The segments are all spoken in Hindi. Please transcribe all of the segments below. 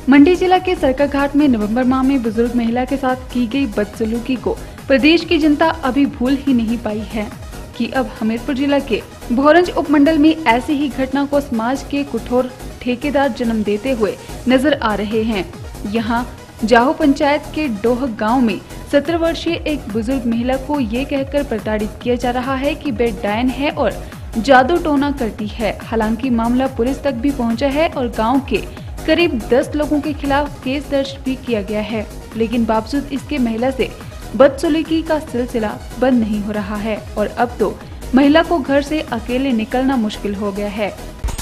मंडी जिला के सरकाघाट में नवंबर माह में बुजुर्ग महिला के साथ की गई बदसलूकी को प्रदेश की जनता अभी भूल ही नहीं पाई है कि अब हमीरपुर जिला के भोरंज उपमंडल में ऐसी ही घटना को समाज के कठोर ठेकेदार जन्म देते हुए नजर आ रहे हैं। यहाँ जाहो पंचायत के डोह गांव में 17 वर्षीय एक बुजुर्ग महिला को ये कहकर प्रताड़ित किया जा रहा है कि वे डायन है और जादू टोना करती है। हालांकि मामला पुलिस तक भी पहुंचा है और गांव के करीब 10 लोगों के खिलाफ केस दर्ज भी किया गया है, लेकिन बावजूद इसके महिला से बदसलूकी का सिलसिला बंद नहीं हो रहा है और अब तो महिला को घर से अकेले निकलना मुश्किल हो गया है।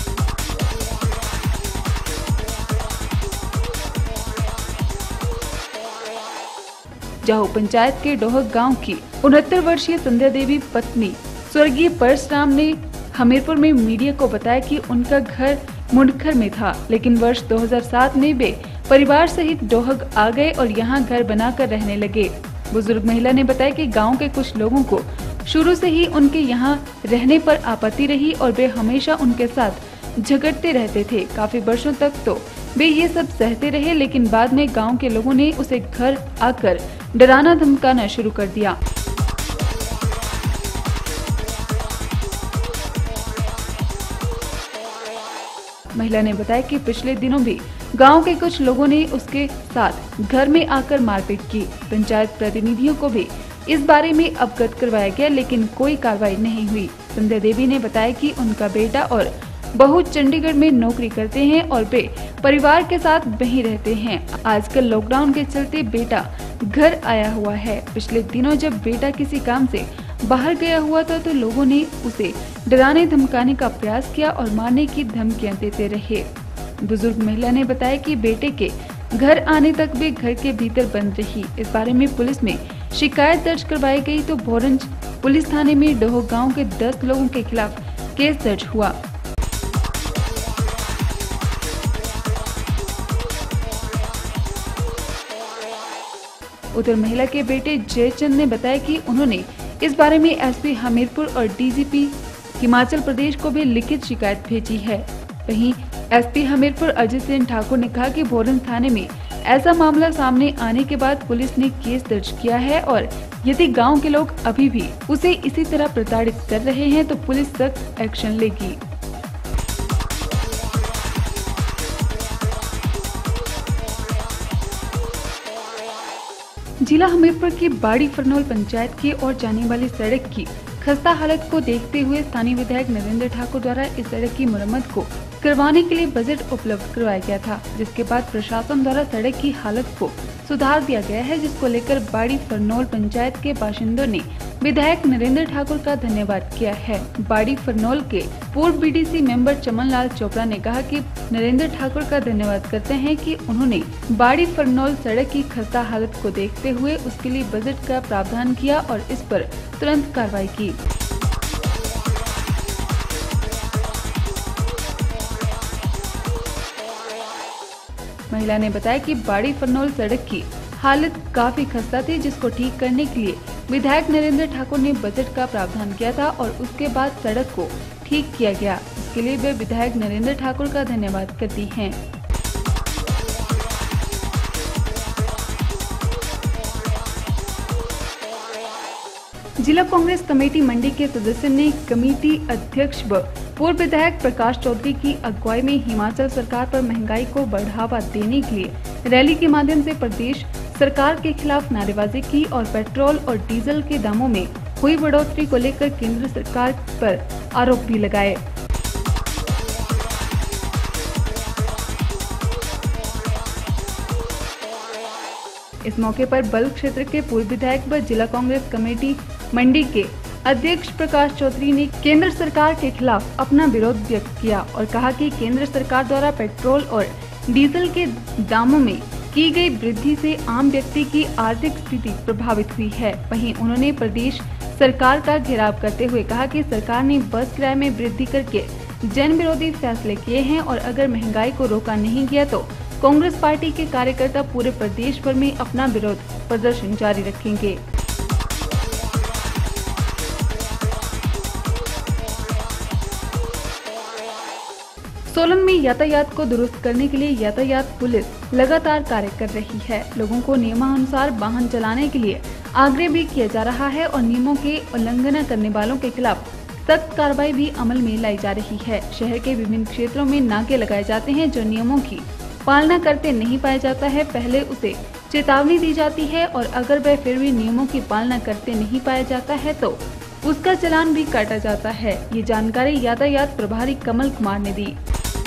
जाहो पंचायत के डोह गांव की 69 वर्षीय संध्या देवी पत्नी स्वर्गीय परशुराम ने हमीरपुर में मीडिया को बताया कि उनका घर मुंडखर में था, लेकिन वर्ष 2007 में वे परिवार सहित डोहग आ गए और यहां घर बनाकर रहने लगे। बुजुर्ग महिला ने बताया कि गांव के कुछ लोगों को शुरू से ही उनके यहां रहने पर आपत्ति रही और वे हमेशा उनके साथ झगड़ते रहते थे। काफी वर्षों तक तो वे ये सब सहते रहे, लेकिन बाद में गांव के लोगों ने उसे घर आकर डराना धमकाना शुरू कर दिया। महिला ने बताया कि पिछले दिनों भी गांव के कुछ लोगों ने उसके साथ घर में आकर मारपीट की। पंचायत प्रतिनिधियों को भी इस बारे में अवगत करवाया गया, लेकिन कोई कार्रवाई नहीं हुई। संध्या देवी ने बताया कि उनका बेटा और बहू चंडीगढ़ में नौकरी करते हैं और वे परिवार के साथ वहीं रहते हैं। आजकल लॉकडाउन के चलते बेटा घर आया हुआ है। पिछले दिनों जब बेटा किसी काम से बाहर गया हुआ था तो लोगों ने उसे डराने धमकाने का प्रयास किया और मारने की धमकियां देते रहे। बुजुर्ग महिला ने बताया कि बेटे के घर आने तक वे घर के भीतर बंद रही। इस बारे में पुलिस में शिकायत दर्ज करवाई गई तो भोरंज पुलिस थाने में डोह गांव के 10 लोगों के खिलाफ केस दर्ज हुआ। उधर महिला के बेटे जयचंद ने बताया कि उन्होंने इस बारे में एसपी हमीरपुर और डीजीपी हिमाचल प्रदेश को भी लिखित शिकायत भेजी है। वहीं एसपी हमीरपुर अजय सिंह ठाकुर ने कहा कि भोरंज थाने में ऐसा मामला सामने आने के बाद पुलिस ने केस दर्ज किया है और यदि गांव के लोग अभी भी उसे इसी तरह प्रताड़ित कर रहे हैं तो पुलिस सख्त एक्शन लेगी। जिला हमीरपुर की बाड़ी फरनौल पंचायत की ओर जाने वाली सड़क की खस्ता हालत को देखते हुए स्थानीय विधायक नरेंद्र ठाकुर द्वारा इस सड़क की मरम्मत को करवाने के लिए बजट उपलब्ध करवाया गया था, जिसके बाद प्रशासन द्वारा सड़क की हालत को सुधार दिया गया है, जिसको लेकर बाड़ी फरनौल पंचायत के बाशिंदों ने विधायक नरेंद्र ठाकुर का धन्यवाद किया है। बाड़ी फरनौल के पूर्व बीडीसी मेंबर चमन लाल चोपड़ा ने कहा कि नरेंद्र ठाकुर का धन्यवाद करते हैं कि उन्होंने बाड़ी फरनौल सड़क की खस्ता हालत को देखते हुए उसके लिए बजट का प्रावधान किया और इस पर तुरंत कार्रवाई की। महिला ने बताया कि बाड़ी फरनौल सड़क की हालत काफी खस्ता थी, जिसको ठीक करने के लिए विधायक नरेंद्र ठाकुर ने बजट का प्रावधान किया था और उसके बाद सड़क को ठीक किया गया। इसके लिए वे विधायक नरेंद्र ठाकुर का धन्यवाद करती हैं। जिला कांग्रेस कमेटी मंडी के सदस्य ने कमेटी अध्यक्ष व पूर्व विधायक प्रकाश चौधरी की अगुवाई में हिमाचल सरकार पर महंगाई को बढ़ावा देने के लिए रैली के माध्यम से प्रदेश सरकार के खिलाफ नारेबाजी की और पेट्रोल और डीजल के दामों में हुई बढ़ोतरी को लेकर केंद्र सरकार पर आरोप भी लगाए। इस मौके पर बल्ह क्षेत्र के पूर्व विधायक व जिला कांग्रेस कमेटी मंडी के अध्यक्ष प्रकाश चौधरी ने केंद्र सरकार के खिलाफ अपना विरोध व्यक्त किया और कहा कि केंद्र सरकार द्वारा पेट्रोल और डीजल के दामों में की गई वृद्धि से आम व्यक्ति की आर्थिक स्थिति प्रभावित हुई है। वहीं उन्होंने प्रदेश सरकार का घेराव करते हुए कहा कि सरकार ने बस किराए में वृद्धि करके जन विरोधी फैसले किए हैं और अगर महंगाई को रोका नहीं गया तो कांग्रेस पार्टी के कार्यकर्ता पूरे प्रदेश भर में अपना विरोध प्रदर्शन जारी रखेंगे। सोलन में यातायात को दुरुस्त करने के लिए यातायात पुलिस लगातार कार्य कर रही है। लोगों को नियमानुसार वाहन चलाने के लिए आग्रह भी किया जा रहा है और नियमों के उल्लंघन करने वालों के खिलाफ सख्त कार्रवाई भी अमल में लाई जा रही है। शहर के विभिन्न क्षेत्रों में नाके लगाए जाते हैं। जो नियमों की पालना करते नहीं पाया जाता है, पहले उसे चेतावनी दी जाती है और अगर वह फिर भी नियमों की पालना करते नहीं पाया जाता है तो उसका चालान भी काटा जाता है। ये जानकारी यातायात प्रभारी कमल कुमार ने दी।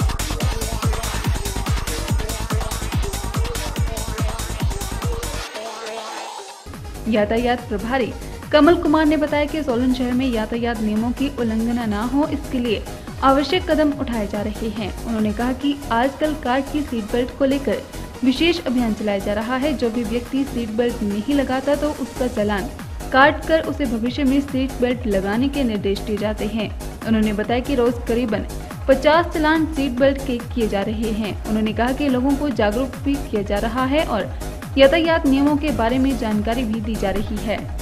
यातायात प्रभारी कमल कुमार ने बताया कि सोलन शहर में यातायात नियमों की उल्लंघना न हो, इसके लिए आवश्यक कदम उठाए जा रहे हैं। उन्होंने कहा कि आजकल कार की सीट बेल्ट को लेकर विशेष अभियान चलाया जा रहा है। जो भी व्यक्ति सीट बेल्ट नहीं लगाता तो उसका चालान काट कर उसे भविष्य में सीट बेल्ट लगाने के निर्देश दिए जाते हैं। उन्होंने बताया कि रोज करीबन 50 चालान सीट बेल्ट के किए जा रहे हैं। उन्होंने कहा कि लोगों को जागरूक भी किया जा रहा है और यातायात नियमों के बारे में जानकारी भी दी जा रही है।